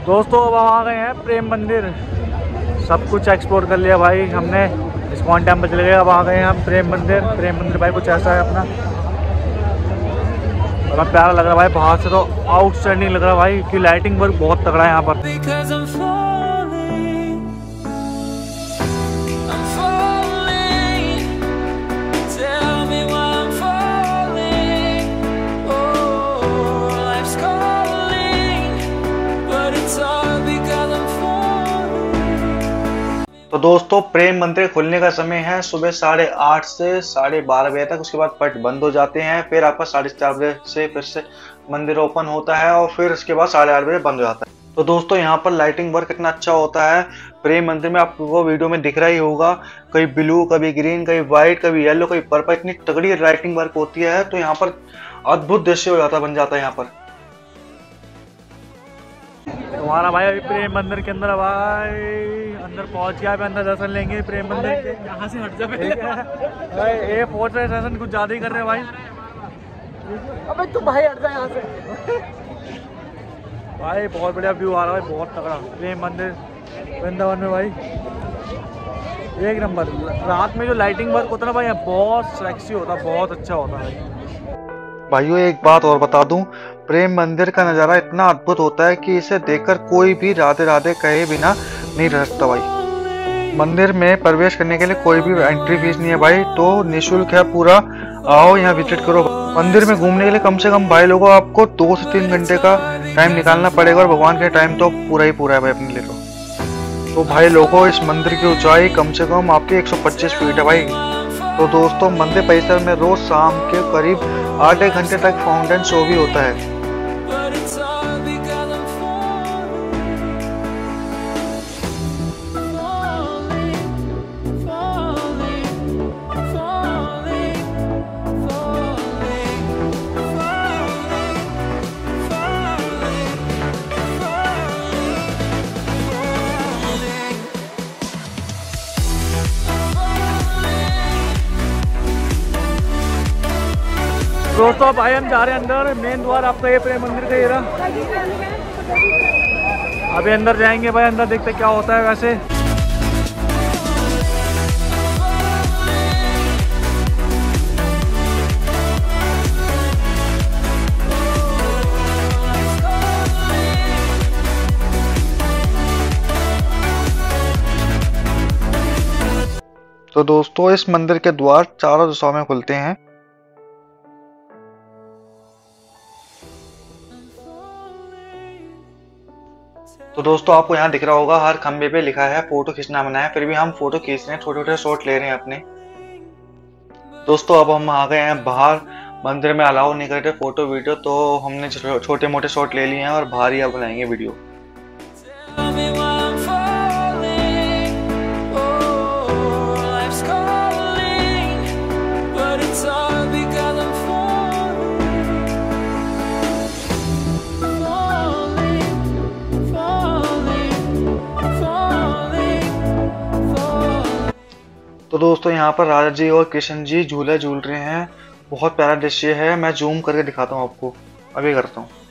दोस्तों अब हम आ गए हैं प्रेम मंदिर। सब कुछ एक्सप्लोर कर लिया भाई हमने। इस्कॉन टेम्पल चले गए, अब आ गए हैं हम प्रेम मंदिर। प्रेम मंदिर भाई कुछ ऐसा है अपना, बड़ा प्यारा लग रहा है भाई। बाहर से तो आउटस्टैंडिंग लग रहा है भाई, कि लाइटिंग वर्क बहुत तगड़ा है यहाँ पर। तो दोस्तों प्रेम मंदिर खुलने का समय है सुबह 8:30 से 12:30 बजे तक। उसके बाद पट बंद हो जाते हैं। फिर आपका 4:30 बजे से फिर से मंदिर ओपन होता है और फिर उसके बाद 8:30 बजे बंद हो जाता है। तो दोस्तों यहाँ पर लाइटिंग वर्क इतना अच्छा होता है प्रेम मंदिर में, आपको वीडियो में दिख रहा ही होगा। कभी ब्लू, कभी ग्रीन, कभी व्हाइट, कभी येलो, कभी पर्पल, इतनी तगड़ी लाइटिंग वर्क होती है। तो यहाँ पर अद्भुत दृश्य हो जाता, बन जाता है यहाँ पर। हमारा भाई अभी प्रेम मंदिर के अंदर भाई अंदर पहुंच गया। अभी अंदर दर्शन लेंगे प्रेम मंदिर के। यहाँ से हट जा पहले। ये फोर्ट दर्शन कुछ ज्यादा ही कर रहे हैं भाई। अबे तू भाई हट जा यहाँ से। भाई बहुत बढ़िया व्यू आ रहा है, बहुत तगड़ा प्रेम मंदिर वृंदावन में भाई, एक नंबर। रात में जो लाइटिंग वर्क होता है ना भाई, बहुत सेक्सी होता है, बहुत अच्छा होता है भाइयों। एक बात और बता दूं, प्रेम मंदिर का नज़ारा इतना अद्भुत होता है कि इसे देखकर कोई भी राधे राधे कहे बिना नहीं रह सकता भाई। मंदिर में प्रवेश करने के लिए कोई भी एंट्री फीस नहीं है भाई, तो निःशुल्क है पूरा। आओ यहाँ विजिट करो। मंदिर में घूमने के लिए कम से कम भाई लोगों आपको 2 से 3 घंटे का टाइम निकालना पड़ेगा, और भगवान के टाइम तो पूरा ही पूरा है भाई अपने लिए। तो भाई लोगों इस मंदिर की ऊंचाई कम से कम आपकी 125 फीट है भाई। तो दोस्तों मंदिर परिसर में रोज शाम के करीब 8 घंटे तक फाउंटेन शो भी होता है। दोस्तों भाई हम जा रहे हैं अंदर। मेन द्वार आपका ये प्रेम मंदिर का ये रहा। अभी अंदर जाएंगे भाई, अंदर देखते क्या होता है वैसे। तो दोस्तों इस मंदिर के द्वार चारों दिशाओं में खुलते हैं। तो दोस्तों आपको यहाँ दिख रहा होगा हर खंबे पे लिखा है फोटो खींचना मना है, फिर भी हम फोटो खींच रहे हैं, छोटे छोटे शॉट ले रहे हैं अपने। दोस्तों अब हम आ गए हैं बाहर। मंदिर में अलाउ नहीं करते फोटो वीडियो, तो हमने छोटे मोटे शॉट ले लिए हैं और बाहर ही अब बनाएंगे वीडियो। तो दोस्तों यहाँ पर राधा जी और कृष्ण जी झूला झूल रहे हैं। बहुत प्यारा दृश्य है। मैं जूम करके दिखाता हूँ आपको, अभी करता हूँ।